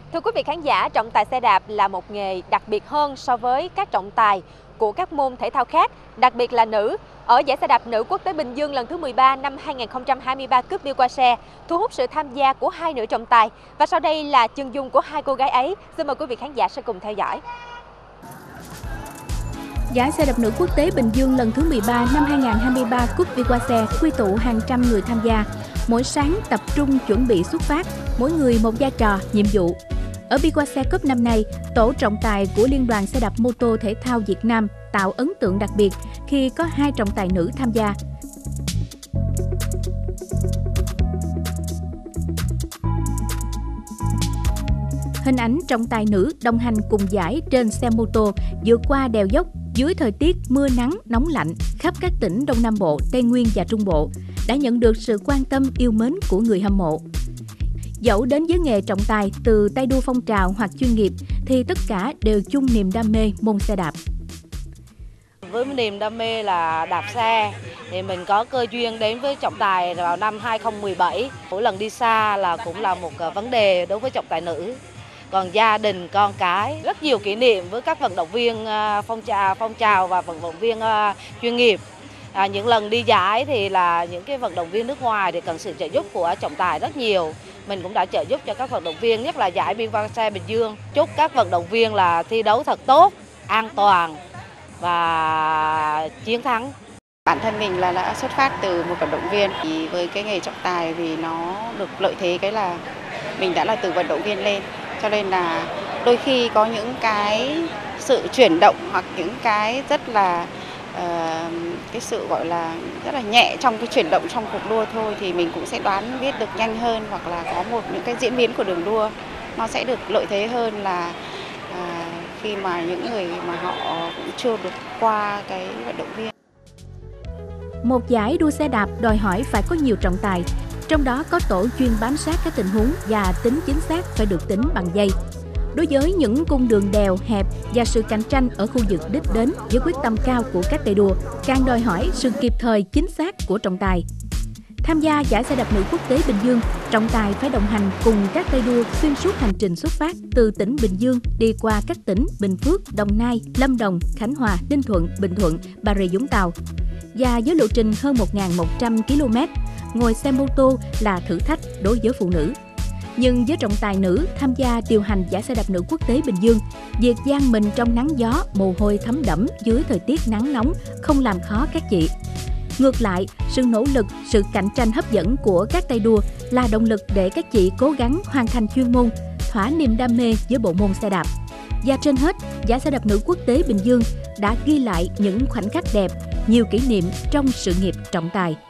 Thưa quý vị khán giả, trọng tài xe đạp là một nghề đặc biệt hơn so với các trọng tài của các môn thể thao khác, đặc biệt là nữ. Ở giải xe đạp nữ quốc tế Bình Dương lần thứ 13 năm 2023 cúp Đi Qua Xe, thu hút sự tham gia của hai nữ trọng tài. Và sau đây là chân dung của hai cô gái ấy. Xin mời quý vị khán giả sẽ cùng theo dõi. Giải xe đạp nữ quốc tế Bình Dương lần thứ 13 năm 2023 cúp Đi Qua Xe quy tụ hàng trăm người tham gia. Mỗi sáng tập trung chuẩn bị xuất phát, mỗi người một vai trò, nhiệm vụ. Ở Đi Qua Xe Cup năm nay, tổ trọng tài của Liên đoàn Xe đạp mô tô thể thao Việt Nam tạo ấn tượng đặc biệt khi có hai trọng tài nữ tham gia. Hình ảnh trọng tài nữ đồng hành cùng giải trên xe mô tô vượt qua đèo dốc dưới thời tiết mưa nắng nóng lạnh khắp các tỉnh Đông Nam Bộ, Tây Nguyên và Trung Bộ đã nhận được sự quan tâm yêu mến của người hâm mộ. Dẫu đến với nghề trọng tài từ tay đua phong trào hoặc chuyên nghiệp thì tất cả đều chung niềm đam mê môn xe đạp. Với niềm đam mê là đạp xe thì mình có cơ duyên đến với trọng tài vào năm 2017. Mỗi lần đi xa là cũng là một vấn đề đối với trọng tài nữ. Còn gia đình, con cái, rất nhiều kỷ niệm với các vận động viên phong trào và vận động viên chuyên nghiệp. Những lần đi giải thì là những cái vận động viên nước ngoài thì cần sự trợ giúp của trọng tài rất nhiều. Mình cũng đã trợ giúp cho các vận động viên, nhất là giải Đi Qua Xe Bình Dương. Chúc các vận động viên là thi đấu thật tốt, an toàn và chiến thắng. Bản thân mình là đã xuất phát từ một vận động viên, thì với cái nghề trọng tài thì nó được lợi thế cái là mình đã là từ vận động viên lên, cho nên là đôi khi có những cái sự chuyển động hoặc những cái rất là cái sự gọi là rất là nhẹ trong cái chuyển động trong cuộc đua thôi thì mình cũng sẽ đoán biết được nhanh hơn, hoặc là có những cái diễn biến của đường đua nó sẽ được lợi thế hơn là khi mà những người mà họ cũng chưa được qua cái vận động viên. Một giải đua xe đạp đòi hỏi phải có nhiều trọng tài, trong đó có tổ chuyên bám sát các tình huống và tính chính xác phải được tính bằng giây. Đối với những cung đường đèo, hẹp và sự cạnh tranh ở khu vực đích đến với quyết tâm cao của các tay đua, càng đòi hỏi sự kịp thời, chính xác của trọng tài. Tham gia giải xe đạp nữ quốc tế Bình Dương, trọng tài phải đồng hành cùng các tay đua xuyên suốt hành trình xuất phát từ tỉnh Bình Dương đi qua các tỉnh Bình Phước, Đồng Nai, Lâm Đồng, Khánh Hòa, Ninh Thuận, Bình Thuận, Bà Rịa Vũng Tàu. Và với lộ trình hơn 1.100 km, ngồi xe mô tô là thử thách đối với phụ nữ. Nhưng với trọng tài nữ tham gia điều hành giải xe đạp nữ quốc tế Bình Dương, việc dang mình trong nắng gió, mồ hôi thấm đẫm dưới thời tiết nắng nóng không làm khó các chị. Ngược lại, sự nỗ lực, sự cạnh tranh hấp dẫn của các tay đua là động lực để các chị cố gắng hoàn thành chuyên môn, thỏa niềm đam mê với bộ môn xe đạp. Và trên hết, giải xe đạp nữ quốc tế Bình Dương đã ghi lại những khoảnh khắc đẹp, nhiều kỷ niệm trong sự nghiệp trọng tài.